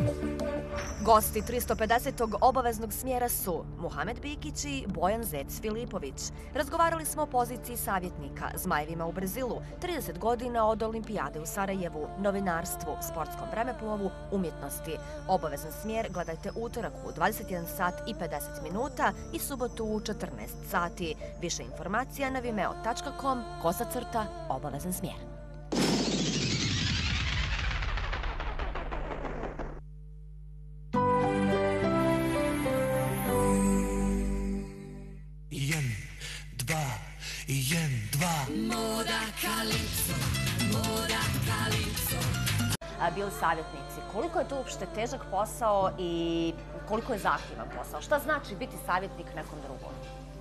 Gosti 350. obaveznog smjera su Muhamed Bikić i Bojan Zec Filipović. Razgovarali smo o poziciji savjetnika, Zmajevima u Brazilu, 30 godina od Olimpijade u Sarajevu, novinarstvu, sportskom vremeplovu, umjetnosti. Obavezan smjer gledajte utorak u 21 sat i 50 minuta i subotu u 14 sati. Više informacija na vimeo.com/obavezan smjer. Bili savjetnici. Koliko je to uopšte težak posao i koliko je zahtjevan posao? Šta znači biti savjetnik nekom drugom?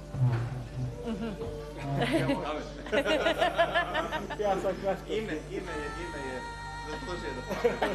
Ime je zaslužio da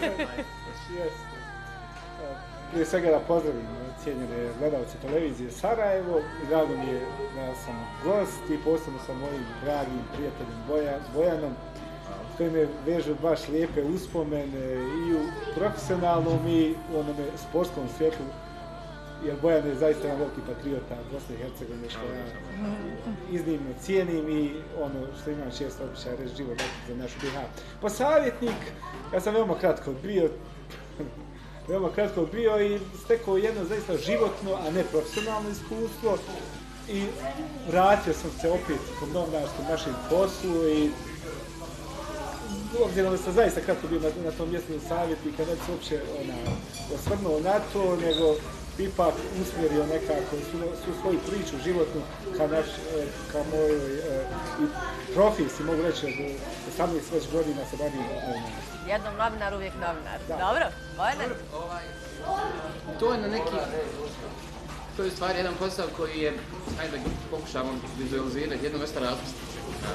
prije svega da pozdravim cijenjene gledalce televizije Sarajevo. Drago mi je da sam gost i posebno sa mojim dragim prijateljem Bojanom, s kojim me vežu baš lijepe uspomene i u profesionalnom i u onome sportskom svijetu, jer Bojan je zaista jedan veliki patriota Bosne i Hercegovine, što ja iznimno cijenim i ono što imam često običaj reći, život za našu BiH. Pa savjetnik, ja sam veoma kratko bio i stekao jedno zaista životno, a ne profesionalno iskustvo i vratio sam se opet po novinarskom našem poslu i obzirom da sam zaista kratko bio na tom mjestu savjetnika, ne bi se uopće osvrnuo na to, nego ipak usmjerio nekako svu svoju priču životnu ka mojoj profesiji, mogu reći, od 18 već godina se bavim novinarstvom. Jednom novinar, uvijek novinar. Dobro, Bojane? To je na neki... To je u stvari jedan posao koji je, ajde da pokušamo vizualizirati, jedna vrsta različitosti.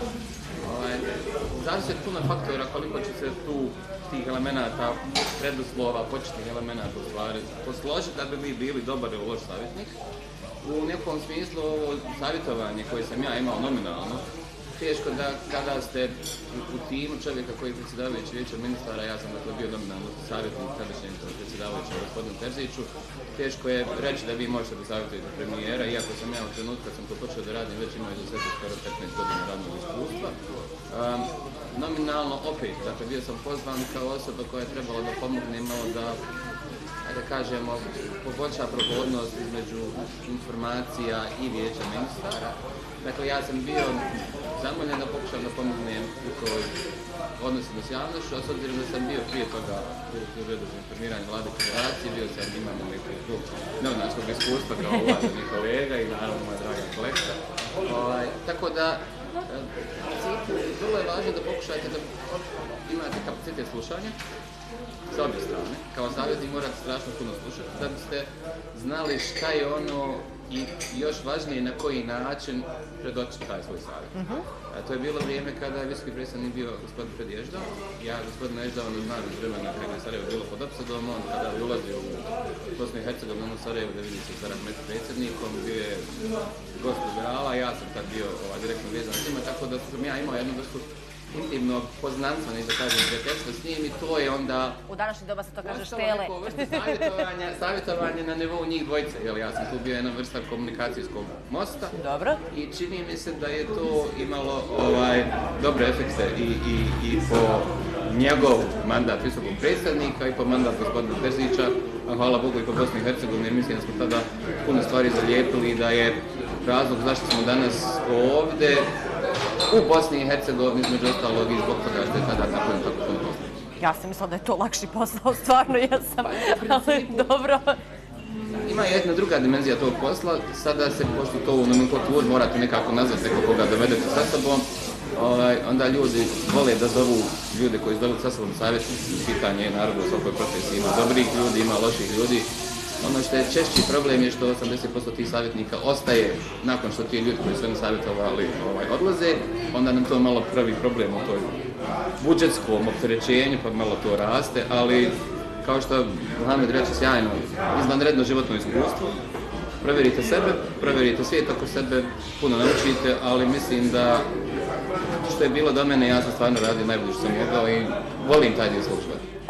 Zavisi od puno faktora koliko će se tu tih elemenata, preduslova, početnih elemenata u stvari posložiti da bi mi bili dobar ili loš savjetnik. U nekom smislu ovo savjetovanje koje sam ja imao nominalno, teško da kada ste u timu čovjeka koji je predsjedavajući vijeća ministara, ja sam dakle bio nominalno savjetnik tadašnjem predsjedavajućem gospodinu Terziću, teško je reći da vi možete da savjetujete premijera, iako sam ja u trenutku kad sam to počeo da radim već imao izuzetno skoro 15 godina radnog iskustva. Nominalno opet, dakle bio sam pozvan kao osoba koja je trebala da pomogne malo da, ajde kažemo, poboljša prohodnost između informacija i vijeća ministara. Dakle, ja sam bio zamoljen da pokušam da pomognem u toj odnosima s javnošću, a s obzirom da sam bio prije toga u Uredu za informiranje Vlade Federacije, bio sam imamo nekog novinarskog iskustva kao uvaženi kolega i naravno moja draga kolekta. Tako da, vrlo je važno da pokušajte da imate kapacitet slušanja s obje strane. Kao savjetnik morate strašno puno slušati da biste znali šta je ono i još važnije na koji način predočiti taj svoj savjet. To je bilo vrijeme kada je visoki predstavnik bio gospodin Fred Ježdao. Ja gospodina Ježdao ne znam iz vremena kada je Sarajevo bilo pod opsadom, on kada je ulazio u Bosnu i Hercegovinu u Sarajevo da vidi se sa predsjednikom, bio je gost liberala, ja sam tad bio direktno vezan s njima, tako da sam ja imao jednu vrstu intimnog poznanstva, ne da kažem prijateljstva s njim i to je onda... U današnji doba se to kaže štele. Savjetovanje na nivou njih dvojice, jer ja sam tu bio jedna vrsta komunikacijskog mosta. Dobro. I čini mi se da je to imalo dobre efekte i po njegov mandat visokog predstavnika i po mandat gospodina Terzića, a hvala Bogu i po Bosni i Hercegovini, jer mislim da smo tada puno stvari zalijepili i da je razlog zašto smo danas ovdje u Bosni i Hercegovini, između ostalog i zbog toga što je tada tako puno posla. Ja sam mislila da je to lakši posao, stvarno jesam, ali dobro. Ima jedna druga dimenzija tog posla, sada se, pošto to u nomenklaturi morate nekako nazvati neko koga dovedete sa sobom, onda ljudi vole da zovu ljude koji dovedu sa sobom savjetnici. Pitanje je naravno u svakoj profesiji, ima dobrih ljudi, ima loših ljudi. Ono što je češći problem je što 80% tih savjetnika ostaje nakon što ti ljudi koji su oni savjetovali odlaze, onda nam to malo pravi problem u toj budžetskom opterećenju, pa malo to raste, ali kao što Muhamed reče sjajno, izvanredno životno iskustvo. Provjerite sebe, provjerite svijet oko sebe, puno naučite, ali mislim da što je bilo do mene, ja sam stvarno radio najbolje što sam mogao i volim taj dio svog života.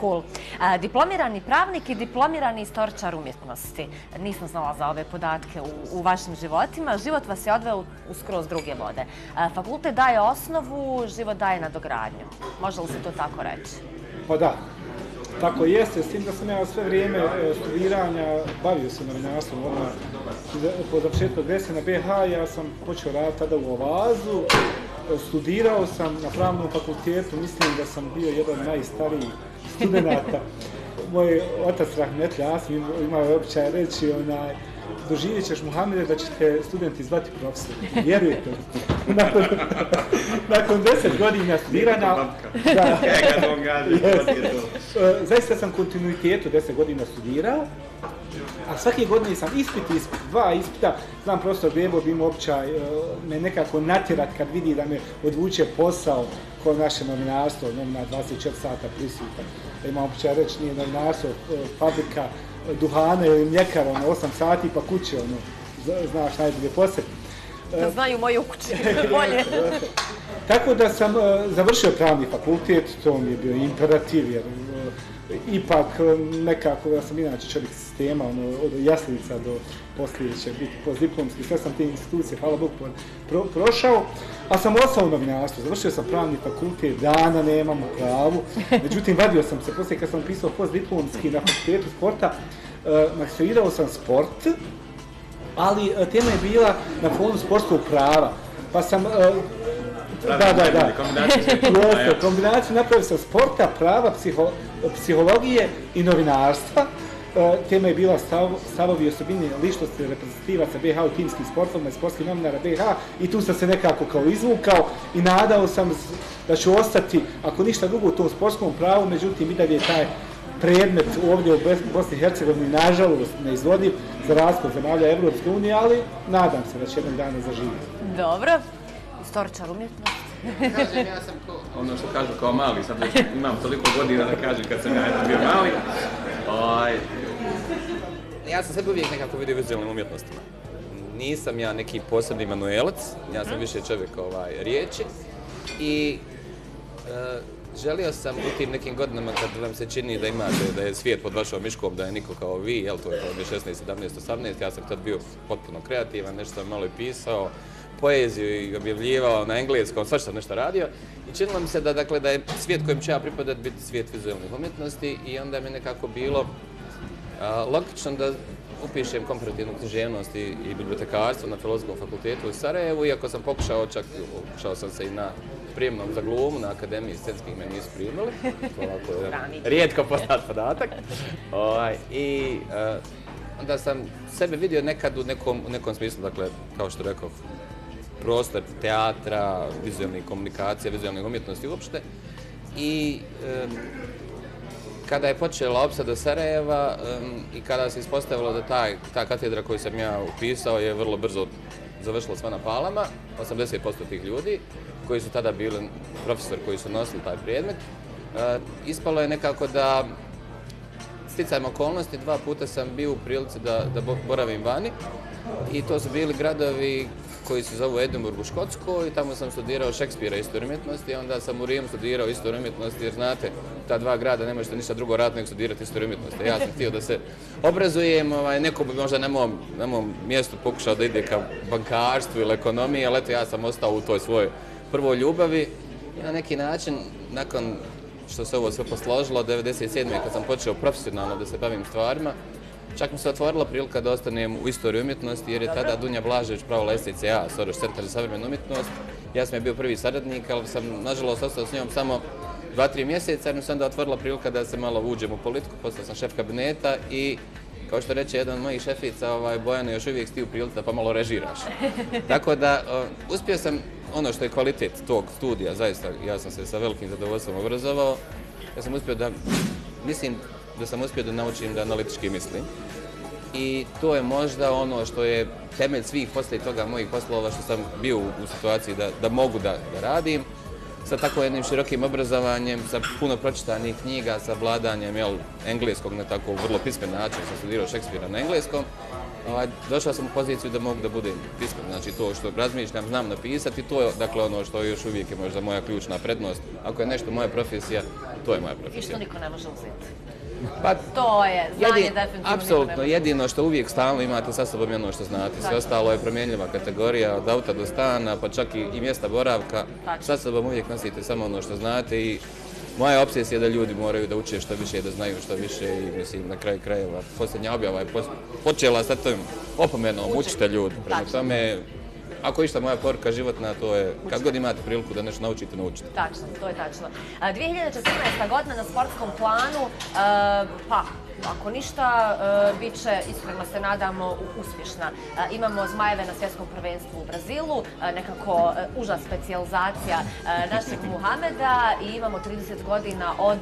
cool. Diplomirani pravnik i diplomirani istoričar umjetnosti. Nisam znala za ove podatke u vašim životima. Život vas je odveo u skroz druge vode. Fakultet daje osnovu, život daje nadogradnju. Može li se to tako reći? Pa da, tako jeste, s tim da sam ja sve vrijeme studiranja bavio se novinarstvom. Po završetku agresije na BiH ja sam počeo raditi tada u Ovazu, studirao sam na pravnom fakultetu, mislim da sam bio jedan od najstarijih studenata. Moj otac Rahmetli Asmi imao običaj reći, doživjet ćeš, Muhamede, da će te studenti zvati profesor. Vjerujte mi. Nakon 10 godina studiranja... Zaista sam kontinuitetu 10 godina studirao, a svake godine sam dva ispita. Znam, profesor Bebo bi imao običaj me nekako natjerat kad vidi da me odvuče posao ko naše novinarstvo, novinar 24 sata prisutan. Da imam običaj reći, nije novinarstvo, fabrika duhana ili mljekara, 8 sati pa kuće, znaš najbolje poslije. Da znaju moji u kući, bolje. Tako da sam završio pravni fakultet, to mi je bio imperativ, jer ipak nekako, ja sam inače čovjek sistema, od jaslica do poslije će biti postdiplomski, sve sam te institucije, hvala Bogu, prošao, a sam ostao u novinarstvu. Završio sam pravni fakultet, dana nemam u pravu, međutim vadio sam se, poslije kad sam pisao postdiplomski na fakultetu sporta, magistrirao sam sport, ali tema je bila na fonu sportskog prava, pa sam... Kombinaciju napravio sam sporta, prava, psihologije i novinarstva. Tema je bila stavovi i osobine ličnosti reprezentativaca BiH u timskim sportovima i sportskih novinara BiH i tu sam se nekako kao izvukao i nadao sam da ću ostati, ako ništa drugo, u tom sportskom pravu, međutim i dalje je taj predmet ovdje u Bosni i Hercegovini nažalost neizvodiv za razliku od zemalja Evropske unije, ali nadam se da će jednog dana zaživjeti. Dobro. Istoričar umjetnosti. Kažem, ja sam ono što kažu kao mali, sad već imam toliko godina da kažem kad sam ja bio mali. Ja sam sebe uvijek nekako vidio vizualnim umjetnostima. Nisam ja neki posebni manuelac, ja sam više čovjek riječi i želio sam u tim nekim godinama kad vam se čini da imate, da je svijet pod vašom miškom, da je niko kao vi, jel to je kao 16, 17, 18, ja sam tad bio potpuno kreativan, nešto sam malo i pisao, poeziju i objavljivao na engleskom, svašta sam nešto radio i činilo mi se da je svijet kojem ću ja pripadati biti svijet vizualnih umjetnosti i onda mi je nekako bilo logično da upišem komparativnu književnost i bibliotekarstvo na Filozofskom fakultetu u Sarajevu, iako sam pokušao sam se i na prijemnom za glumu, na Akademiji scenskih me nisu primili, to ovako rijetko poznat podatak. I onda sam sebe vidio nekad u nekom smislu, dakle, kao što rekao, prostor teatra, vizualnih komunikacija, vizualnih umjetnosti uopšte. I kada je počela opsada Sarajeva i kada se ispostavilo da ta katedra koju sam ja upisao je vrlo brzo završila sva na palama, 80% tih ljudi koji su tada bili profesori koji su nosili taj predmet, ispalo je nekako da sticajem okolnosti 2 puta sam bio u prilici da boravim vani i to su bili gradovi koji se zovu Edinburgh u Škotskoj i tamo sam studirao Šekspira istoriju umjetnosti, onda sam u Rimu studirao istoriju umjetnosti jer znate, ta 2 grada ne možete ništa drugo raditi nego studirati istoriju umjetnosti. Ja sam htio da se obrazujem, neko bi možda na mom mjestu pokušao da ide ka bankarstvu ili ekonomiji, ali eto ja sam ostao u toj svojoj prvoj ljubavi i na neki način, nakon što se ovo sve posložilo, 1997. kad sam počeo profesionalno da se bavim stvarima, čak mi se otvorila prilika da ostanem u istoriji umjetnosti jer je tada Dunja Blažević pravila SCCA, Soroš Centar za savremenu umjetnost. Ja sam je bio prvi saradnik, ali sam nažalost ostao s njom samo 2-3 mjeseca jer mi se onda otvorila prilika da se malo uđem u politiku, postao sam šef kabineta i kao što reče jedan od mojih šefica, Bojane, još uvijek si ti u prilici da pa malo režiraš. Tako da uspio sam ono što je kvalitet tog studija, zaista ja sam se sa velikim zadovoljstvom obrazovao. Ja sam uspio da naučim da analitički mislim i to je možda ono što je temelj svih poslije toga mojih poslova što sam bio u situaciji da mogu da radim. Sa tako jednim širokim obrazovanjem, sa puno pročitanih knjiga, sa vladanjem engleskog na tako vrlo pismen način, sam studirao Šekspira na engleskom. Došao sam u poziciju da mogu da budem pismen, znači to što razmišljam, znam napisati, to je dakle ono što još uvijek je možda moja ključna prednost. Ako je nešto moja profesija, To je moja I što profesija. niko ne može uzeti. Pa, To je, znanje definitivno apsolutno, jedino što uvijek stalno imate sa sobom je ono što znate. Sve ostalo je promjenljiva kategorija, od auta do stana, pa čak i mjesta boravka. Sa sobom uvijek nosite samo ono što znate i moja obsesija je da ljudi moraju da uče što više, da znaju što više i mislim na kraju krajeva. Posljednja objava je počela sa tom opomenom, učite ljudi. Prema tome, ako išta moja poruka životna, to je kad god imate priliku da nešto naučite, naučite. Tačno, to je tačno. 2014. godina na sportskom planu, pa ako ništa, bit će, iskreno se nadamo, uspješna. Imamo Zmajeve na svjetskom prvenstvu u Brazilu, nekako uža specijalizacija našeg Muhameda i imamo 30 godina od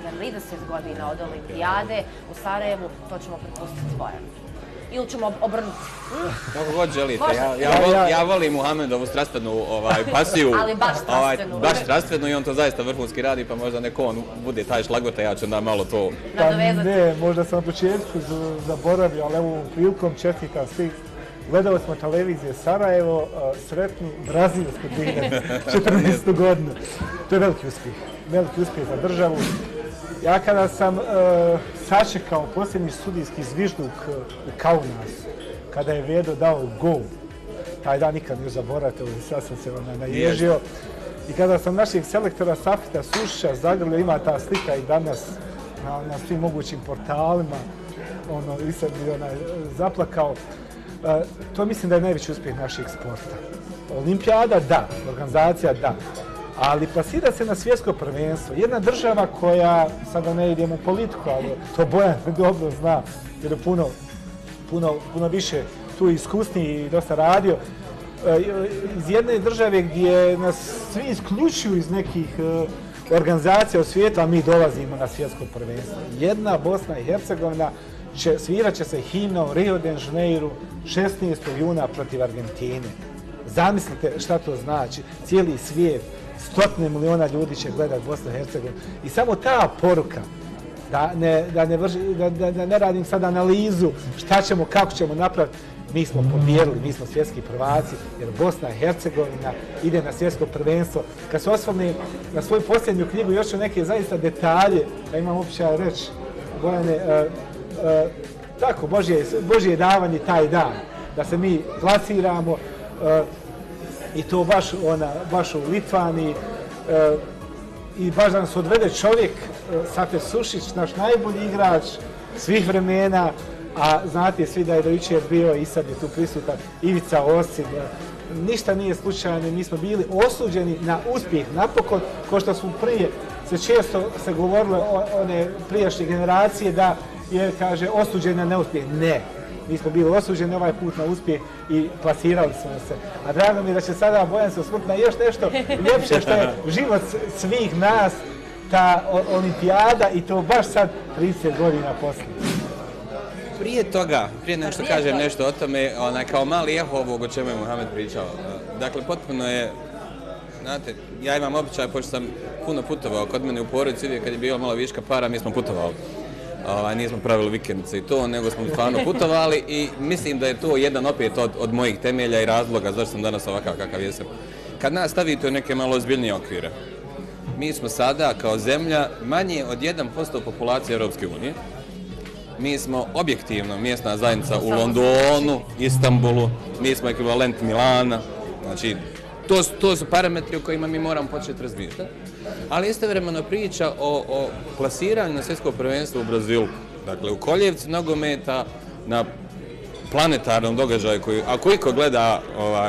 Olimpijade u Sarajevu, to ćemo prepustiti Bojanu. Ili ćemo obrnuti. Kako god želite. Ja volim Muhamedovu strastvenu pasiju. Ali baš strastvenu. Baš strastvenu i on to zaista vrhunski radi, pa možda neko on bude taj šlagvort, a ja ću onda malo to... Pa ne, možda sam na početku zaboravio, ali evo prilikom čestitam svih. Gledali smo televizije Sarajevo, sretnu brazilsku 2014. godinu. To je veliki uspjeh za državu. Ja kada sam sačekao posljednji sudijski zvižduk u Kaunasu, kada je Vedo dao gol, taj dan nikad ne zaboravite, sad sam se naježio. I kada sam našeg selektora Safita Sušića zagrlio, ima ta slika i danas na svim mogućim portalima, i sad bi zaplakao. To mislim da je najveći uspjeh našeg sporta. Olimpijada da, organizacija da. Ali plasira se na svjetsko prvenstvo. Jedna država koja, sada ne idemo u politiku, ali to Bojan dobro zna, jer je puno više tu iskusniji i dosta radio, iz jedne države gdje nas svi isključuju iz nekih organizacija u svijetu, a mi dolazimo na svjetsko prvenstvo. Jedna Bosna i Hercegovina svirat će se himnom Rio de Janeiro 16. juna protiv Argentine. Zamislite šta to znači. Cijeli svijet, 100 miliona ljudi će gledati Bosnu i Hercegovinu. I samo ta poruka, da ne radim sad analizu šta ćemo, kako ćemo napraviti, mi smo pobijedili, mi smo svjetski prvaci, jer Bosna i Hercegovina ide na svjetsko prvenstvo. Kad se osvrnem na svoju posljednju knjigu, još ću neke zaista detalje, da imam običaj reći, Bojane, tako, Božje je davanje taj dan, da se mi plasiramo, i to baš u Litvani, i baš da nas odvede čovjek, Safet Sušić, naš najbolji igrač svih vremena, a znate svi da je do jučer bio i sad je tu prisutan Ivica Osim. Ništa nije slučajno, mi smo bili osuđeni na uspjeh napokon, kao što smo prije često se govorilo one prijašnje generacije da je, kaže, osuđeni na neuspjeh. Ne. Mi smo bili osuđeni ovaj put na uspjeh i plasirali smo se. A drago mi je da će sada Bojan se osvrnuti na još nešto ljepše što je život svih nas, ta olimpijada i to baš sad 30 godina poslije. Prije toga, prije nego što kažem nešto o tome, kao mali eho ovog o čemu je Muhamed pričao. Dakle, potpuno je, znate, ja imam običaj, pošto sam puno putovao, kod mene u porodici uvijek kad je bilo malo viška para, mi smo putovali. Nismo pravili vikendice i to, nego smo stvarno putovali i mislim da je to jedan opet od mojih temelja i razloga zašto sam danas ovakav kakav jesam. Kad nas stavite u neke malo ozbiljnije okvire, mi smo sada kao zemlja manje od 1% populacije Europske unije. Mi smo objektivno mjesna zajednica u Londonu, Istanbulu, mi smo ekvivalent Milana, znači to su parametri o kojima mi moramo početi razmišljati. Ali istovremeno priča o plasiranju na svjetsko prvenstvo u Brazilu, dakle u koljevci nogometa, na planetarnom događaju koji, ako iko gleda,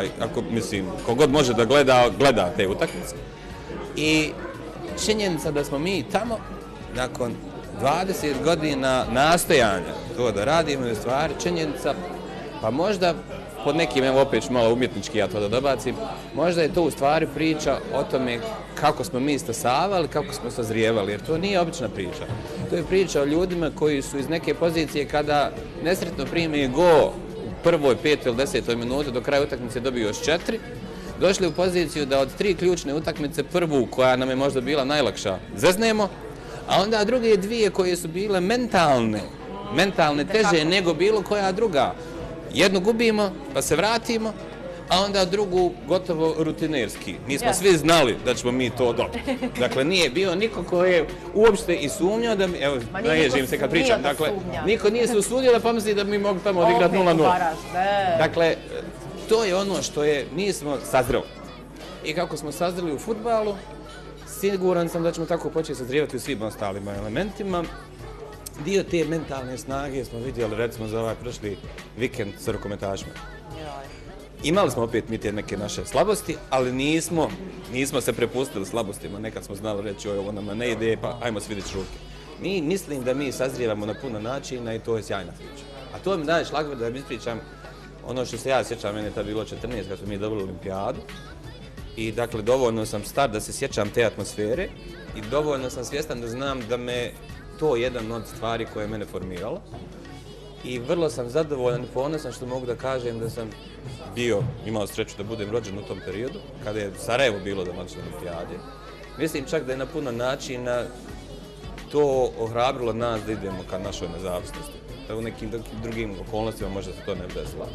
kogod može da gleda te utakmice. I činjenica da smo mi tamo, nakon 20 godina nastojanja to da radimo je stvari, činjenica, pa možda pod nekim, evo opet ću malo umjetnički ja to da dobacim, možda je to u stvari priča o tome kako smo mi stasavali, kako smo sazrijevali, jer to nije obična priča. To je priča o ljudima koji su iz neke pozicije kada nesretno prime go u prvoj, 5. ili 10. minuti, do kraja utakmice dobiju još 4, došli u poziciju da od 3 ključne utakmice prvu, koja nam je možda bila najlakša, zeznemo, a onda druge 2 koje su bile mentalne teže nego bilo koja druga. Jednu gubimo, pa se vratimo, a onda drugu gotovo rutinerski. Mi smo svi znali da ćemo mi to dobiti. Dakle, nije bio niko ko je uopšte i sumnjao da mi, evo, naježim se kad pričam, dakle, niko nije se usudio da pomisli da mi mogu tamo odigrati 0-0. Dakle, to je ono što je, mi smo sazreli. I kako smo sazreli u fudbalu, siguran sam da ćemo tako početi sazrijevati u svim ostalim elementima. Dio te mentalne snage smo vidjeli recimo za ovaj prošli vikend sa rukometašima. Imali smo opet mi te neke naše slabosti, ali nismo se prepustili slabostima. Nekad smo znali reći ovo nama ne ide, pa ajmo svidjeti ruke. Mislim da mi sazrijevamo na puno načina i to je sjajna priča. A to mi daje šlagvrt da mi ispričam ono što se ja sjećam, mene je tad bilo 14 kad smo mi dobili olimpijadu. I dakle, dovoljno sam star da se sjećam te atmosfere i dovoljno sam svjestan da znam da me to jedan od stvari koje je mene formiralo. I vrlo sam zadovoljan i ponosan što mogu da kažem da sam imao sreću da budem rođen u tom periodu, kada je Sarajevo bilo domaćin olimpijade. Mislim čak da je na puno načina to ohrabrilo nas da idemo ka našoj nezavisnosti. U nekim drugim okolnostima možda se to ne bi desilo.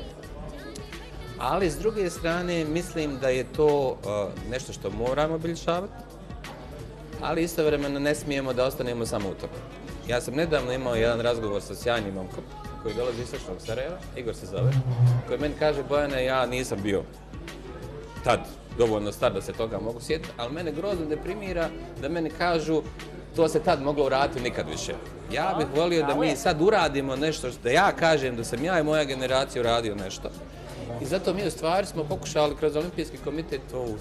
Ali s druge strane mislim da je to nešto što moramo obilježavati, ali istovremeno ne smijemo da ostanemo samo u tome. Ja sam nedavno imao jedan razgovor sa sjajnim momkom koji dolazi iz istočnog Sarajeva, Igor se zove, koji meni kaže: Bojane, ja nisam bio tad dovoljno star da se toga mogu sjetiti, ali mene grozno deprimira da meni kažu to se tad moglo uraditi nikad više. Ja bih volio da mi sad uradimo nešto, da ja kažem da sam ja i moja generacija uradio nešto. I zato mi u stvari smo pokušali kroz Olimpijski komitet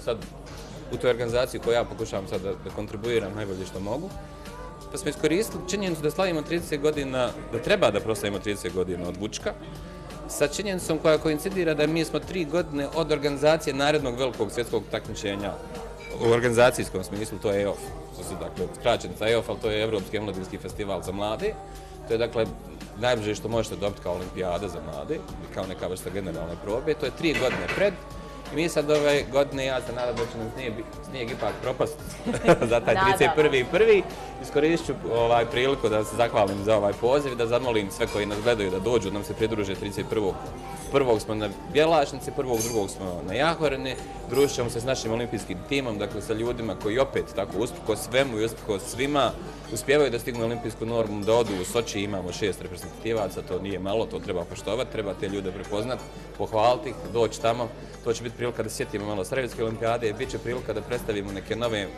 u toj organizaciji koju ja pokušavam sad da kontribuiram najbolje što mogu. Pa smo iskoristili činjenicu da slavimo 30 godina, da treba da proslavimo 30 godina od Vučka, sa činjenicom koja koincidira da mi smo 3 godine od organizacije narednog velikog svjetskog takmičenja u organizacijskom smislu, to je EOF. To su dakle skraćenica EOF, ali to je Evropski omladinski festival za mlade. To je dakle najbliže što možete dobiti kao olimpijada za mlade, kao neka vrsta generalne probe. To je 3 godine pred. I mi sad ove godine, ja se nadam da će nam snijeg ipak propast za taj 31.1. Iskoristit ću priliku da se zahvalim za ovaj poziv, da zamolim sve koji nas gledaju da dođu, da nam se pridruže 31. Prvog smo na Bjelašnici, 1.2. smo na Jahoreni, družit ćemo se s našim olimpijskim timom, dakle sa ljudima koji opet tako usprkos svemu i usprkos svima uspijevaju da stignu olimpijsku normu, da odu u Soči, imamo 6 reprezentativaca, to nije malo, to treba poštovati, treba te ljude prepoznati, pohvaliti ih, doći tamo. To će biti prilika da sjetimo malo Sarajevske olimpijade, bit će prilika da predstavimo neke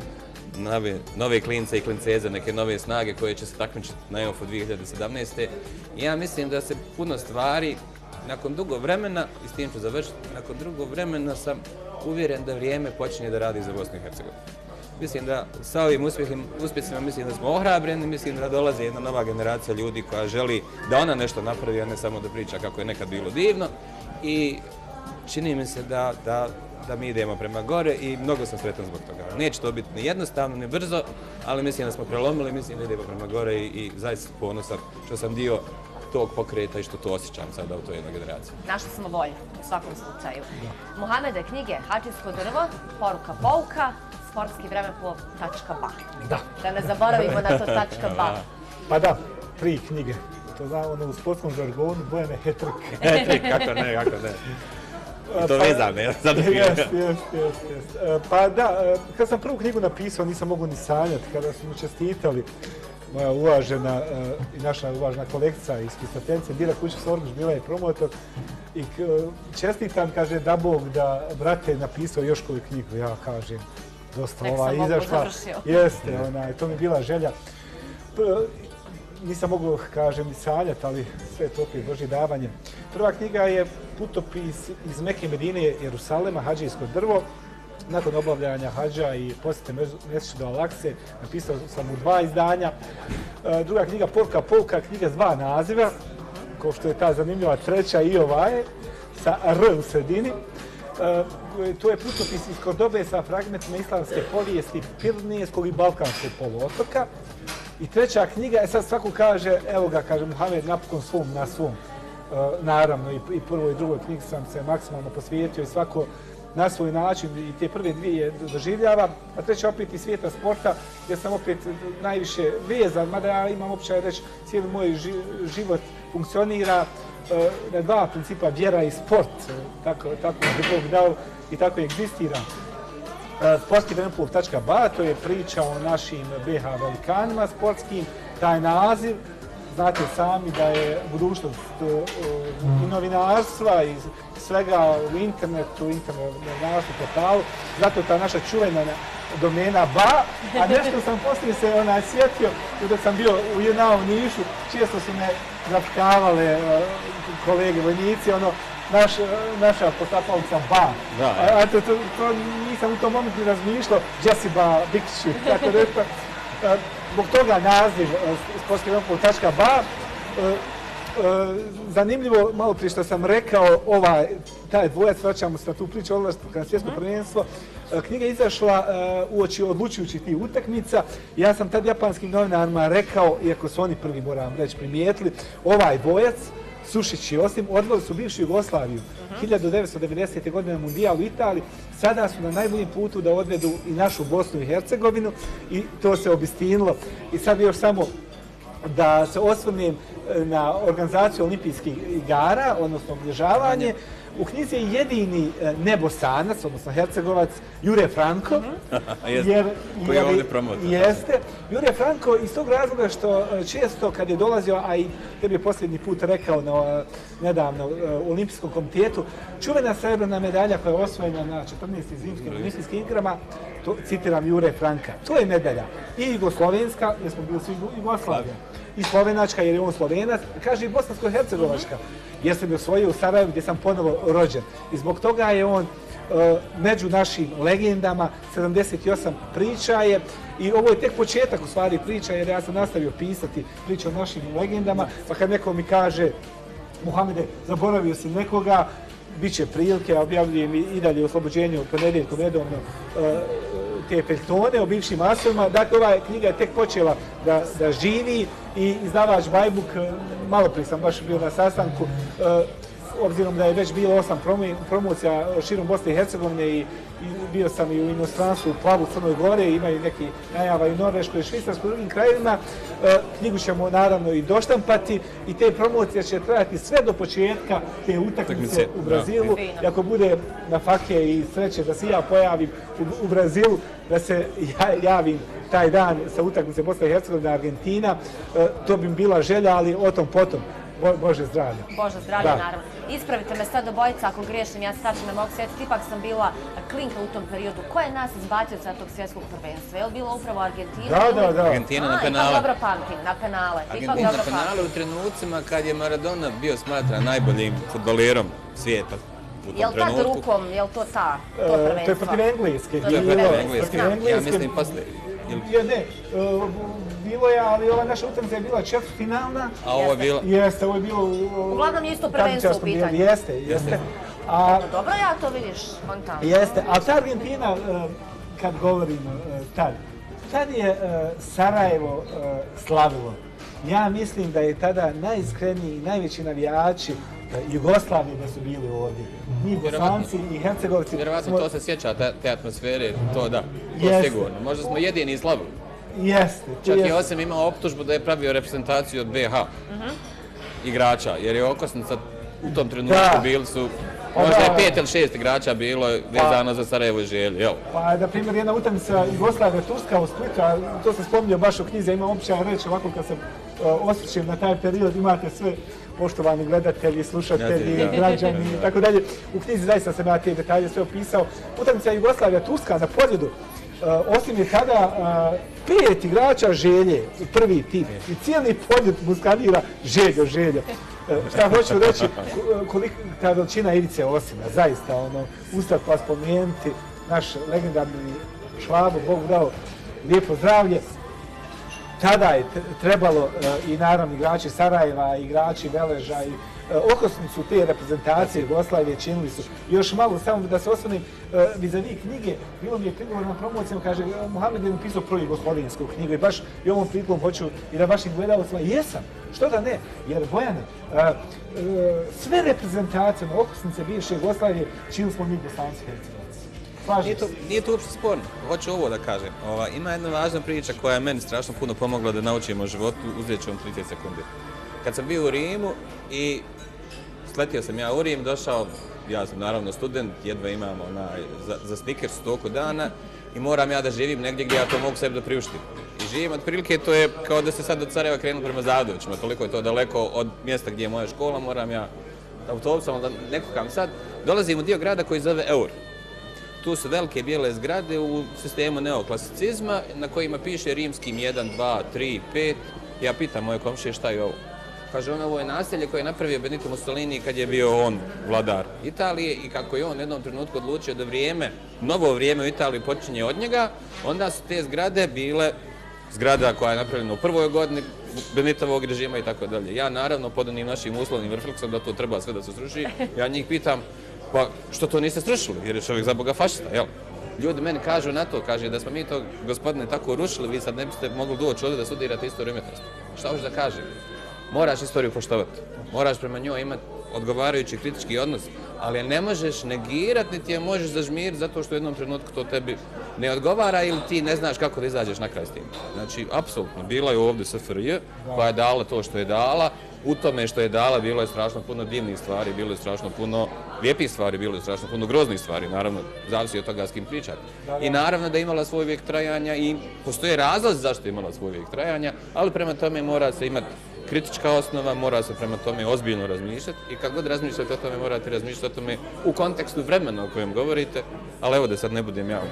nove klince i klinceze, neke nove snage koje će se takmičiti na EOF-u 2017. I ja mislim da se puno stvari, nakon dugo vremena, i s tim ću završiti, nakon dugo vremena sam uvjeren da vrijeme počinje da radi za Bosnu i Hercegovinu. Mislim da sa ovim uspjesima mislim da smo ohrabreni, mislim da dolazi jedna nova generacija ljudi koja želi da ona nešto napravi, a ne samo da priča kako je nekad bilo divno. I čini mi se da mi idemo prema gore i mnogo sam sretan zbog toga. Neće to biti ni jednostavno, ni brzo, ali mislim da smo prelomili, mislim da idemo prema gore i zaista ponosan što sam dio tog pokreta i što to osjećam sada u toj jednoj generaciji. Našli smo volju, u svakom slučaju. Muhamede, knjige Hadžijsko drvo, poruka pouka, sportski vremeplov.ba. Da ne zaboravimo na to .ba. Pa da, 3 knjige. To znamo u sportskom žargonu, Bojane hat-trick. Hat-trick, kako ne. To vezam, ja sad Jest. Pa da, kad sam prvu knjigu napisao, nisam mogu ni sanjati, kada su mi čestitali moja uvažena i naša uvažena kolekcija iz Kisatence, Bira Kučić-Sorguš, bila je promotor i čestitam, kaže, da Bog da brate napisao još koju knjigu, ja kažem, dosta izašla. Jeste, to mi je bila želja. Nisam mogu, kažem, ni sanjati, ali sve to opet Božje davanje. Prva knjiga je putopis iz Mekke, Medine, Jerusalema, Hadžijsko drvo. Nakon obavljanja hađa i posjete Mesdžidu Al-Akse, napisao sam u 2 izdanja. Druga knjiga, Poruka pouka, knjiga s 2 naziva, kao što je ta zanimljiva treća i ova je, sa R u sredini. To je putopis iz Kordobe sa fragmentima islamske povijesti Pirinejskog i Balkanskog poluotoka. I treća knjiga, sad svako kaže, evo ga, kaže Muhamed, napokon na svom. Naravno, i prvoj i drugoj knjigi sam se maksimalno posvijetio i svako na svoj način i te prve 2 doživljava, a treća opet iz svijeta sporta, gdje sam opet najviše vezan, mada ja imam običaj reći, cijeli moj život funkcionira na dva principa, vjera i sport. Tako je Bog dao i tako egzistira. Sportski.ba, to je priča o našim BH velikanima sportskim, taj naziv. Znate sami da je budućnost i novinarstva i svega u internetu, novinarstvu, portalu, zato ta naša čuvena domena ba, a nešto sam poslije se sjetio, dok sam bio u JNA u Nišu, često su me zapitavale kolege vojnici, naša postapalica ba. A to nisam u tom momentu razmišljao, Jessiba Bikiću, tako rekao. Zbog toga naziv sportski.ba. Zanimljivo, malo prije što sam rekao, taj dvojac, vraćamo se na tu priču, odlazak na svjetsko prvenstvo. Knjiga je izašla uoči odlučujućih tih utakmica. Ja sam tad japanskim novinarima rekao, iako su oni prvi, moram reći, primijetili, ovaj dvojac, Sušić i Osim, odveli su bivšu Jugoslaviju 1990. godine na Mundijal u Italiji. Sada su na najboljem putu da odvedu i našu Bosnu i Hercegovinu i to se obistinilo. I sad još samo da se osvrnem na organizaciju olimpijskih igara, odnosno obilježavanje. U knjizi je jedini nebosanac, odnosno Hercegovac, Jure Franko. Koji je ovdje promotor. Jeste. Jure Franko iz tog razloga što često kad je dolazio, a i tebi je posljednji put rekao nedavno u Olimpijskom komitetu, čuvena srebrna medalja koja je osvojena na 14. zimskim olimpijskim igrama, citiram Jure Franka, to je medalja i jugoslovenska, jer smo bili svi Jugoslavija, i slovenačka jer je on Slovenac, kaže i bosansko-hercegovačka, jer sam je osvojio u Sarajevu gdje sam ponovo rođen. I zbog toga je on među našim legendama, 78 priča je, i ovo je tek početak u stvari priča, jer ja sam nastavio pisati priče o našim legendama, pa kad neko mi kaže Muhamede, zaboravio si nekoga, bit će prilike, objavljujem i dalje u Oslobođenju ponedjeljkom redovno te peljtone o bivšim asovima. Dakle, ova knjiga je tek počela da živi i izdavač Bajbuk, malo prije sam baš bio na sastanku, obzirom da je već bilo 8 promocija širom Bosne i Hercegovine i bio sam i u inostranstvu, u Plavu, Crnoj Gore, imaju neki najava i u Norveškoj i Švicarskoj i drugim krajevima. Knjigu ćemo naravno i doštampati i te promocije će trajati sve do početka te utakmice u Brazilu. I ako bude na fake i sreće da se ja pojavim u Brazilu, da se javim taj dan sa utakmice Bosna i Hercegovina Argentina, to bi bila želja, ali o tom potom. Bože zdravlje. Bože zdravlje, naravno. Ispravite me sad obojica ako griješim, ja se tačno ne mogu sjetiti, ipak sam bila klinka u tom periodu. Ko je nas izbacio sa tog svjetskog prvenstva? Je li bilo upravo Argentina? Da. Argentina na penale. Ipak dobro pamtim, na penale. Argentina na penale u trenucima kad je Maradona bio smatran najboljim fudbalerom svijeta. Je li tad rukom, je li to prvenstvo? To je protiv Engleske. To je protiv Engleske, ja mislim poslije. Ne, bilo je, ali ova naša utakmica je bila četvrtfinalna. A ovo je bilo? Jeste, ovo je bilo... Uglavnom je isto prvenstvo u pitanju. Jeste. Dobro ja to vidiš, kontam. Jeste, ali ta Argentina, kad govorimo tad je Sarajevo slavilo. Ja mislim da je tada najiskreniji i najveći navijači Jugoslavije da su bili ovdje. Mi Bosanci i Hercegovci... Vjerovatno to se sjeća, te atmosfere, to da, to sigurno. Možda smo jedini i slavili. Jeste. Čak je Osim imao optužbu da je pravio reprezentaciju od BH igrača, jer je okosnica u tom trenutku bili su... Možda je 5 ili 6 igrača bilo vezano za Sarajevo i Želju, jel? Pa, na primjer, jedna utakmica Jugoslavija-Turska u Splitu, to sam spominjao baš u knjizi, imam običaj reći ovako kad se osjećam na taj period, imate sve poštovani gledatelji, slušatelji, građani i tako dalje. U knjizi zaista sam ja te detalje sve opisao. Utakmica Jugoslavija-Turska na pobjedu. Osim je tada 5 igrača Želje, prvi tim, i cijeli podljud mu skandira Željo. Šta hoću reći, kolika veličina Ivice Osima, zaista, ustati pa spomenuti, naš legendarni Švabo, Bog dao lijepo zdravlje. Tada je trebalo i naravno igrači Sarajeva, igrači Veleža i okosnicu te reprezentacije Jugoslavije činili su. Još malo samo da se osvrnem vis-a-vis knjige, bilo mi je prigovor na promocijama, kaže Muhamed je napisao prvu jugoslovensku knjigu i baš i ovom prilikom hoću i da vašim gledalcima, jesam, što da ne, jer Bojane, sve reprezentacije na okosnice bivše Jugoslavije činili smo mi Bosanci Hercegovci. Nije to uopšte sporno, hoću ovo da kažem. Ima jedna važna priča koja je meni strašno puno pomogla da naučim o životu, uzet ću vam 30 sekundi. Kad sam bio u Rimu i sletio sam ja u Rim, došao, ja sam naravno student, jedva imam za Snickers toliko dana i moram ja da živim negdje gdje ja to mogu sebi da priuštim. I živim otprilike, to je kao da se sad od Sarajeva krenu prema Zadovićima, toliko je to daleko od mjesta gdje je moja škola, moram ja autobusom da ne kukam sad. Dolazim u dio grada koji zove Eur. Tu su velike bijele zgrade u sistemu neoklasicizma na kojima piše rimskim 1, 2, 3, 5. Ja pitam moje komšije šta je ovo. Kaže on, ovo je naselje koje je napravio Benito Mussolini kad je bio on vladar Italije i kako je on u jednom trenutku odlučio da novo vrijeme u Italiji počinje od njega, onda su te zgrade bile zgrada koja je napravljena u prvoj godini Benitovog režima i tako dalje. Ja naravno pod onim našim uslovnim refleksom da to treba sve da se sruši, ja njih pitam pa što to niste srušili jer je čovjek za Boga fašista, jel? Ljudi meni kažu na to, kaže da smo mi to gospodine tako rušili, vi sad ne biste mogli doći ovdje da studirate istoriju umjetnosti. Šta hoćeš da kažem? Moraš istoriju poštovati, moraš prema njoj imati odgovarajući kritički odnos, ali ne možeš negirati niti je možeš zažmiriti zato što u jednom trenutku to tebi ne odgovara ili ti ne znaš kako da izađeš na kraj s tim. Znači, apsolutno, bila je ovdje SFRJ koja je dala to što je dala, u tome što je dala bilo je strašno puno divnih stvari, bilo je strašno puno lijepih stvari, bilo je strašno puno groznih stvari, naravno, zavisi od toga s kim pričati. I naravno da je imala svoj vijek trajanja i postoje razlozi zašto je imala svoj vijek trajanja, ali prema tome mora se imati kritička osnova, mora se prema tome ozbiljno razmišljati i kad god razmišljate o tome morate razmišljati o tome u kontekstu vremena o kojem govorite, ali evo da sad ne budem ja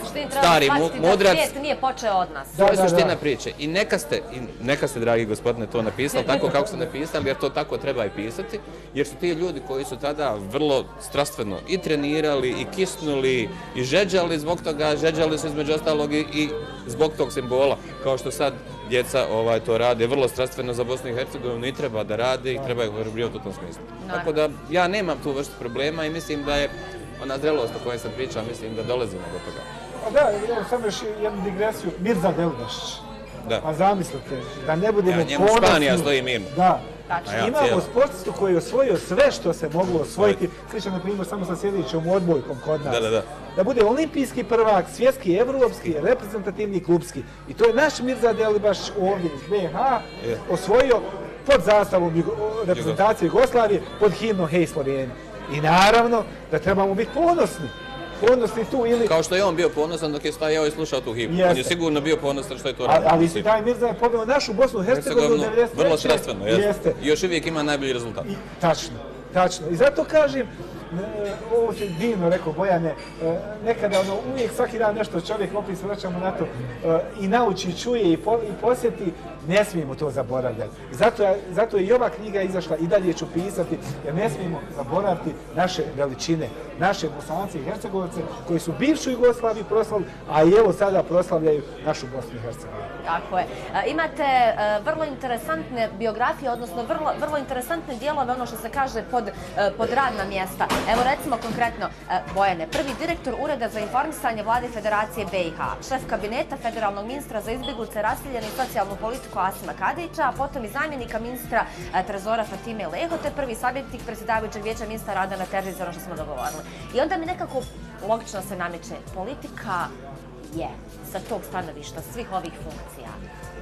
stari mudrac. Svijet nije počeo od nas. To je suština priče i neka ste, dragi gospodine, to napisali tako kako ste napisali, jer to tako treba i pisati, jer su ti ljudi koji su tada vrlo strastveno i trenirali i kisnuli i žeđali zbog toga, žeđali su između ostalog i zbog tog simbola, kao što sad djeca to rade vrlo strastveno za Bosnu i Hercegovinu i treba da rade i treba ih ohrabrivati u tom smislu. Tako da ja nemam tu vrstu problema i mislim da je ona zrelost o kojoj sam pričao, mislim da dolazimo do toga. Da, samo još jednu digresiju, Mirza Delbašić. Da. A zamislite, da ne budemo ponosni. Njemu Španija stoji mirno. Da. Imamo sportistu koji je osvojio sve što se moglo osvojiti. Slično, na primjer, samo sa sljedećom odbojkom kod nas. Da bude olimpijski prvak, svjetski, evropski, reprezentativni, klubski. I to je naš Mirza Delbašić ovdje iz BiH osvojio pod zastavom reprezentacije Jugoslavije, pod himnom Hej Sloveni. I naravno da trebamo biti ponosni tu ili... Kao što je on bio ponosan dok je stajao i slušao tu himnu. On je sigurno bio ponosan što je to radio. Ali si taj Mirza je pobjeo našu Bosnu i Hercegovinu 93. Vrlo strastveno, jeste. I još uvijek ima najbolji rezultat. Tačno. I zato kažem, ovo se divno rekao Bojane, nekada uvijek svaki dan nešto čovjek opet se vraćamo na to i nauči, čuje i posjeti, ne smijemo to zaboravljati. Zato je i ova knjiga izašla i dalje ću pisati, jer ne smijemo zaboraviti naše veličine, naše Bosance i Hercegovce koji su bivšu Jugoslaviju proslavili, a i evo sada proslavljaju našu Bosnu i Hercegovinu. Tako je. Imate vrlo interesantne biografije, odnosno vrlo interesantne dijelove, ono što se kaže pod radna mjesta. Evo recimo konkretno Bojane, prvi direktor Ureda za informisanje Vlade Federacije BiH, šef kabineta federalnog ministra za izbjeglice, raseljene i socijalnu politiku Asima Kadića, a potom i zamjenika ministra trezora Fatime Leho, te prvi savjetnik predsjedavajućeg vijeća ministra Radana Terzića, ono što smo dogovorili. I onda mi nekako logično se nameće, politika je sa tog stanovišta svih ovih funkcija.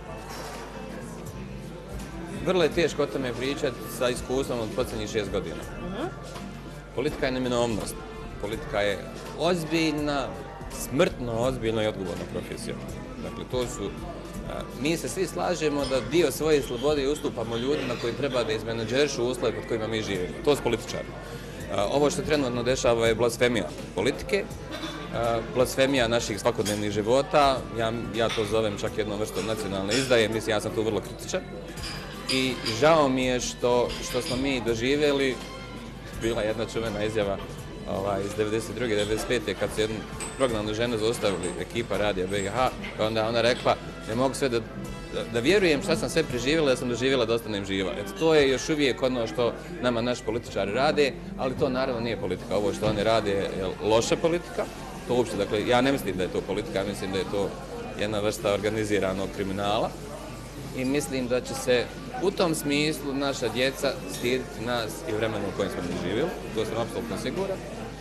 Vrlo je teško o tome pričati sa iskustvom od posljednjih 6 godina. Politika je neminovnost. Politika je ozbiljna, smrtno ozbiljna i odgovorna profesija. Dakle, mi se svi slažemo da dio svoje slobode ustupamo ljudima koji treba da izmenadžerišu uslove pod kojima mi živimo. To su političari. Ovo što trenutno dešava je blasfemija politike, blasfemija naših svakodnevnih života. Ja to zovem čak jednom vrstom nacionalne izdaje, mislim ja sam tu vrlo kritičan. I žao mi je što smo mi doživjeli, bila jedna čuvena izjava iz 92. 95. kad se jednu prognanu ženu zaustavili ekipa Radija BiH, pa onda ona rekla ne mogu sve da vjerujem šta sam sve preživjela, da sam doživjela da ostanem živa. To je još uvijek ono što nama naši političari rade, ali to naravno nije politika. Ovo što oni rade je loša politika. To uopšte, dakle, ja ne mislim da je to politika, ja mislim da je to jedna vrsta organiziranog kriminala. I mislim da će se u tom smislu naša djeca stiditi nas i vremena u kojem smo mi živjeli, to sam apsolutno siguran.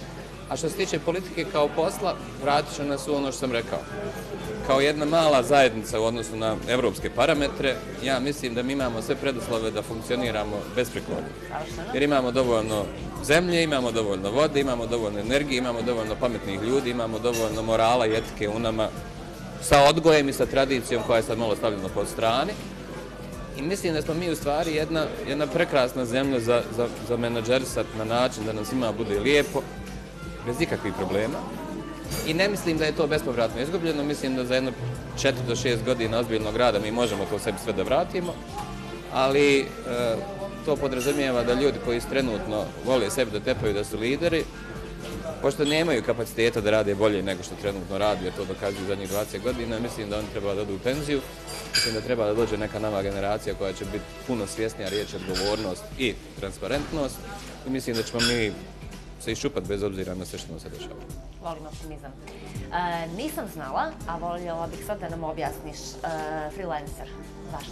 A što se tiče politike kao posla, vratit ću nas u ono što sam rekao. Kao jedna mala zajednica u odnosu na evropske parametre, ja mislim da mi imamo sve preduslove da funkcioniramo besprekorno. Jer imamo dovoljno zemlje, imamo dovoljno vode, imamo dovoljno energije, imamo dovoljno pametnih ljudi, imamo dovoljno morala i etike u nama, sa odgojem i sa tradicijom koja je sad malo stavljena pod strani. I mislim da smo mi u stvari jedna prekrasna zemlja za menadžerisat na način da nam svima bude lijepo, bez ikakvih problema. I ne mislim da je to bespovratno izgubljeno, mislim da za jedno 4 do 6 godina ozbiljnog rada mi možemo to sebi sve da vratimo, ali to podrazumijeva da ljudi koji trenutno vole sebi da tepaju da su lideri, pošto nemaju kapaciteta da rade bolje nego što trenutno radi, jer to dokazuju zadnjih 20 godina, mislim da oni treba da odu u penziju, mislim da treba da dođe neka nova generacija koja će biti puno svjesnija riječi odgovornost i transparentnost i mislim da ćemo mi se iščupati bez obzira na sve što nam se dešava. Volim optimizam. Nisam znala, a voljela bih sad da nam objasniš freelancer. Zašto?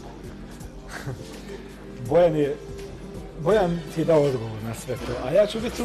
Bojan ti je dao odgovor na sve to, a ja ću biti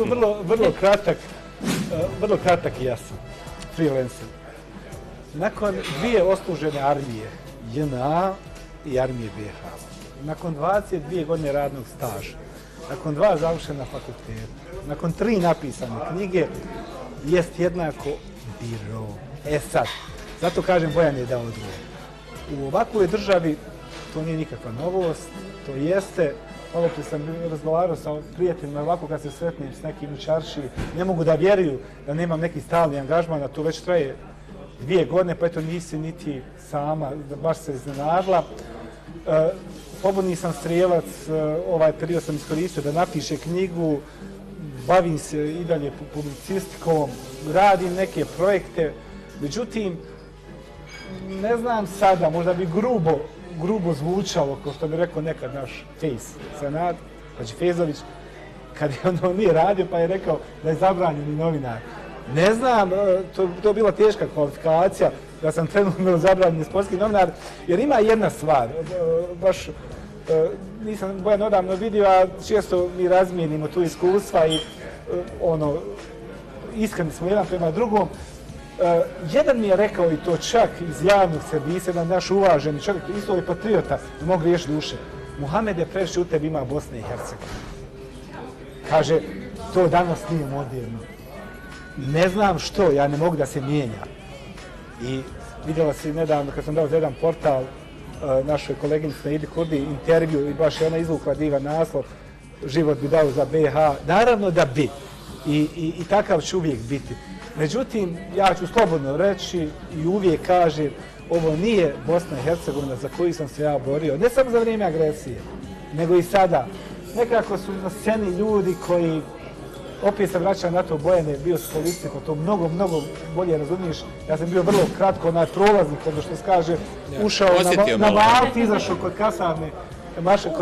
vrlo kratak i jasan. Freelancer. Nakon 2 odslužene armije, JNA i armije BiH, nakon 22 godine radnog staža, nakon 2 završena fakulteta, nakon 3 napisane knjige, jest jednako biro. Sad, zato kažem Bojan je dao odgovor. U ovakvoj državi to nije nikakva novost, to jeste, malo prije sam razgovarao sa prijateljima, ovako kad se sretnem s nekim u čarši, ne mogu da vjeruju da nemam neki stalni angažman, a to već traje 2 godine, pa eto nisi niti sama, baš se iznenadila. Slobodni sam strijelac, ovaj period sam iskoristio da napiše knjigu, bavim se i dalje publicistikom, radim neke projekte, međutim, ne znam sada, možda bi grubo zvučalo, kao što bi rekao nekad naš Fejs, Senad, znači Fejzović, kad je ono nije radio pa je rekao da je zabranjeni novinar. Ne znam, to je bila teška kvalifikacija da sam trenutno zabranjeni sportski novinar, jer ima jedna stvar, baš nisam Bojan odavno vidio, a često mi razmijenimo tu iskustva i iskreni smo jedan prema drugom. Jedan mi je rekao i to čak iz javnog servisa, jedan naš uvaženi čovjek, isto je patriota, ne mogu riješiti duše. Muhamede, previše u tebi ima Bosne i Hercegovine. Kaže, to danas nije moderno. Ne znam što, ja ne mogu da se mijenja. I vidjela si nedavno, kad sam dao za jedan portal našoj koleginici Naidi Kurdi intervju i baš je ona izvukla divan naslov, život bi dao za BiH. Naravno da bi. I takav će uvijek biti. Međutim, ja ću slobodno reći i uvijek kažem, ovo nije Bosna i Hercegovina za koju sam se ja borio, ne samo za vrijeme agresije, nego i sada. Nekako su na sceni ljudi koji, opet se vraćam na to, Bojane, bio su policije, pa to mnogo bolje razumiješ. Ja sam bio vrlo kratko na prolaznik, ono što se kaže, ušao na Malti, izašao kod kasarne, kod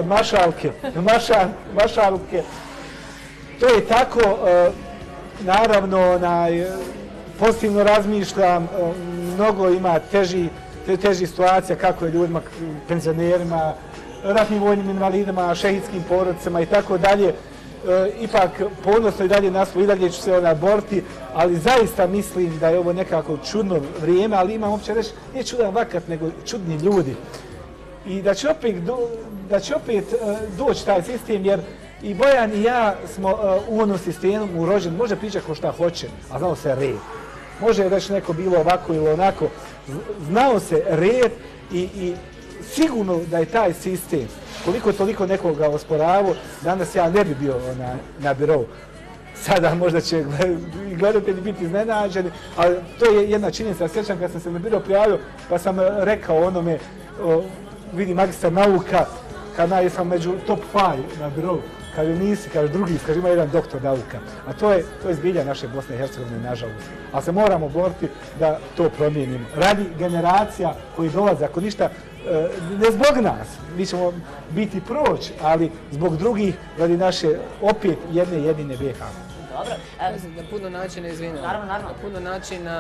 Mašalke. To je tako, naravno, pozitivno razmišljam, mnogo ima težih situacija, kako je ljudima, penzionerima, ratnim vojnim invalidima, šehidskim porodicama i tako dalje. Ipak ponosno i dalje nastup, i dalje ću se boriti, ali zaista mislim da je ovo nekako čudno vrijeme, ali imam uopće reći, nije čudan vakat, nego čudni ljudi. I da će opet doći taj sistem, jer i Bojan i ja smo u onom sistemu urođeni, može pričati ko šta hoće, a znao se red. Može reći neko bilo ovako ili onako, znao se red i sigurno da je taj sistem, koliko toliko nekoga osporavao, danas ja ne bi bio na birovu. Sada možda će gledatelji biti iznenađeni, ali to je jedna činjenica. Sjećam kad sam se na biro prijavio, pa sam rekao onome, vidi magistar nauka, kad sam među top 5 na birovu, kad nisi, kaže drugi, kaže ima jedan doktor nauka. A to je zbilja naše Bosne i Hercegovine, nažalost. Ali se moramo boriti da to promijenimo. Radi generacija koji dolaze, ako ništa, ne zbog nas, mi ćemo biti proći, ali zbog drugih, radi naše opet jedine BiH. Dobro. Na puno načina, izvinjam. Naravno. Na puno načina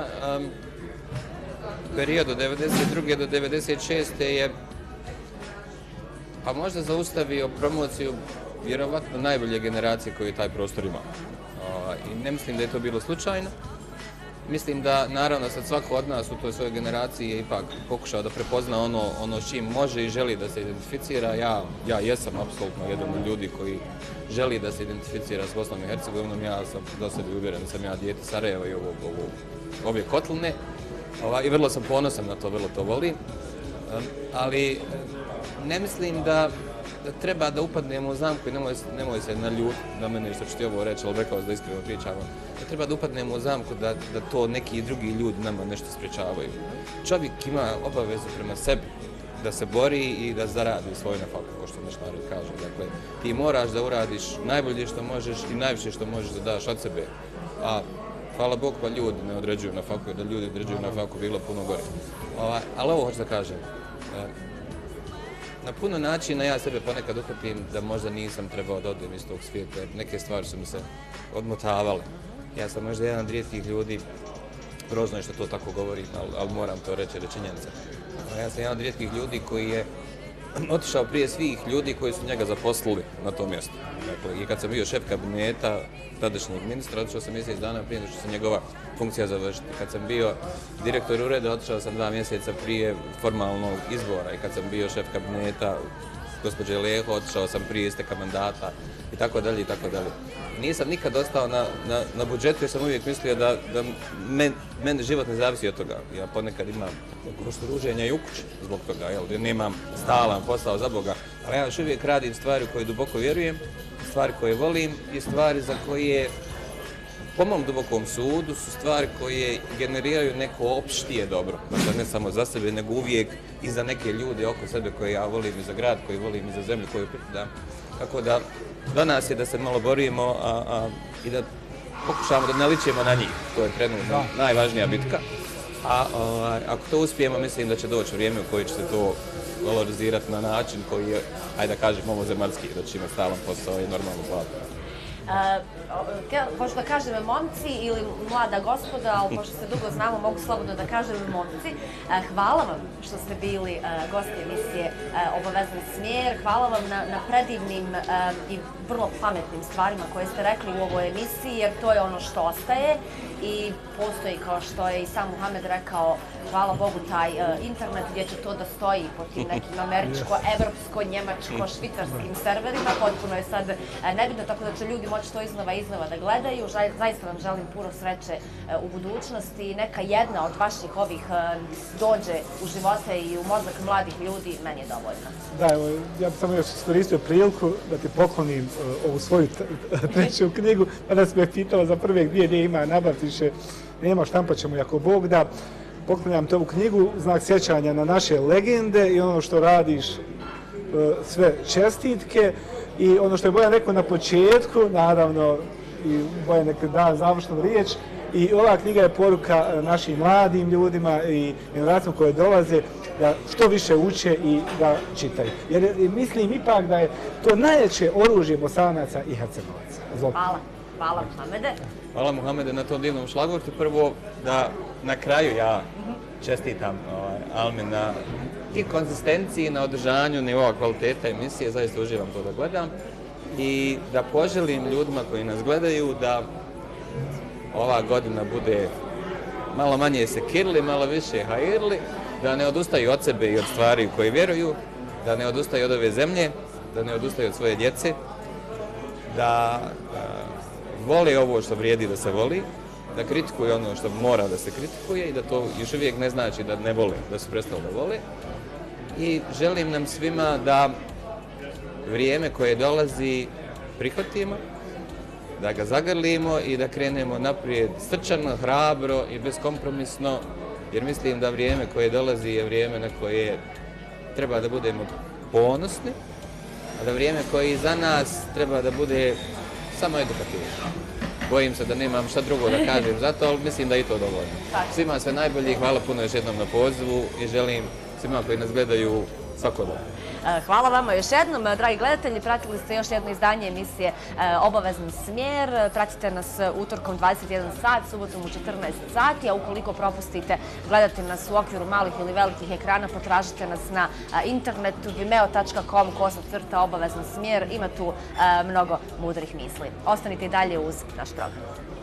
periodu 1992. do 1996. je pa možda zaustavio promociju vjerovatno najbolje generacije koje taj prostor ima. I ne mislim da je to bilo slučajno. Mislim da, naravno, sad svako od nas u toj svojoj generaciji je ipak pokušao da prepozna ono s čim može i želi da se identificira. Ja jesam apsolutno jedan od ljudi koji želi da se identificira s Bosnom i Hercegovinom. Ja sam do sebe uvjeren da sam ja dijete Sarajeva i ove kotline. I vrlo sam ponosan na to, vrlo to volim. Ali ne mislim da treba da upadnemo u zamku i nemoj se naljutiti na mene što ću ti ovo reći, ali rekao da iskreno pričamo. Da treba da upadnemo u zamku da to neki drugi ljudi nama nešto sprečavaju. Čovjek ima obavezu prema sebi da se bori i da zaradi svoj nafak, kao što naš narod kaže. Dakle, ti moraš da uradiš najbolje što možeš i najviše što možeš da daš od sebe. A hvala Bog pa ljudi ne određuju nafaku, da ljudi određuju nafaku bilo puno gore. Ali ovo hoću da kažem. Na puno načina ja sebe ponekad uhvatim da možda nisam trebao da odem iz tog svijeta, jer neke stvari su mi se odmotavale. Ja sam možda jedan od rijetkih ljudi, grozno je što to tako govorim, ali moram to reći, jer je činjenica. Ja sam jedan od rijetkih ljudi koji je otišao prije svih ljudi koji su njega zaposlili na tom mjestu. Dakle, i kad sam bio šef kabineta tadašnjeg ministra, otišao sam mjesec dana prije nego što se njegova funkcija završiti. Kad sam bio direktor ureda, otišao sam 2 mjeseca prije formalnog izbora. I kad sam bio šef kabineta gospođe Leho, otišao sam prije isteka mandata i tako dalje i tako dalje. Nisam nikad ostao na budžetu jer sam uvijek mislio da meni život ne zavisi od toga. Ja ponekad imam koštu ruženja i u kući zbog toga, jer nemam stalan posao za Boga. Ali ja još uvijek radim stvari u koje duboko vjerujem, stvari koje volim i stvari za koje, po mom dubokom sudu, su stvari koje generiraju neko opštije dobro. Dakle, ne samo za sebe, nego uvijek i za neke ljude oko sebe koje ja volim i za grad, koji volim i za zemlju koju pripadam. Tako da, do nas je da se malo borimo i da pokušamo da ne ličimo na njih. To je trenutno najvažnija bitka. Ako to uspijemo, mislim da će doći vrijeme u koje će se to valorizirati na način koji je, ajde da kažem, ovozemaljski, da će imati stalan posao i normalnu platu. Pošto da kažem momci ili mlada gospoda, ali pošto se dugo znamo, mogu slobodno da kažem momci. Hvala vam što ste bili gosti emisije Obavezan smjer. Hvala vam na predivnim i vrlo pametnim stvarima koje ste rekli u ovoj emisiji, jer to je ono što ostaje i postoji, kao što je i sam Muhamed rekao, hvala Bogu, taj internet gdje će to da stoji po tim nekim američko, evropsko, njemačko, švicarskim serverima. Potpuno je sad nebitno, tako da će ljudi moći to iznova da gledaju. Zaista vam želim puno sreće u budućnosti. Neka jedna od vaših ovih dođe u živote i u mozak mladih ljudi, meni je dovoljno. Da, evo, ja bih samo još iskoristio priliku da ti poklonim ovu svoju treću knjigu. Kada si me pitala za prve gdje ima nabaviti, više nema, štampat ćemo ako Bog da. Poklonjam te ovu knjigu, znak sjećanja na naše legende i ono što radiš, sve čestitke. I ono što je Bojan rekao na početku, naravno, i Bojan neka da završnu riječ, i ova knjiga je poruka našim mladim ljudima i generacijama koje dolaze da što više uče i da čitaju. Jer mislim ipak da je to najjače oružje Bosanaca i Hercegovaca. Hvala Muhamede. Hvala Muhamede na tom divnom šlagvortu. Prvo da na kraju ja čestitam Almin na i konzistenciji, na održanju nivoa kvaliteta emisije, zaista uživam to da gledam i da poželim ljudima koji nas gledaju da ova godina bude malo manje sekirli, malo više hajirli, da ne odustaju od sebe i od stvari u koje vjeruju, da ne odustaju od ove zemlje, da ne odustaju od svoje djece, da vole ovo što vrijedi da se voli, da kritikuju ono što mora da se kritikuje i da to još uvijek ne znači da ne vole, da su prestali da vole. I želim nam svima da vrijeme koje dolazi prihvatimo, da ga zagrlimo i da krenemo naprijed srčano, hrabro i beskompromisno, jer mislim da vrijeme koje dolazi je vrijeme na koje treba da budemo ponosni, a da vrijeme koje iza nas treba da bude samo edukativno. Bojim se da nemam šta drugo da kažem za to, ali mislim da je i to dovoljno. Svima sve najbolje i hvala puno još jednom na pozivu i želim svima koji nas gledaju Svako dobro. Hvala vama još jednom. Dragi gledatelji, pratili ste još jedno izdanje emisije Obavezni smjer. Pratite nas utorkom 21 sat, subotom u 14 sati, a ukoliko propustite gledati nas u okviru malih ili velikih ekrana, potražite nas na internetu vimeo.com/obavezni smjer. Ima tu mnogo mudrih misli. Ostanite i dalje uz naš program.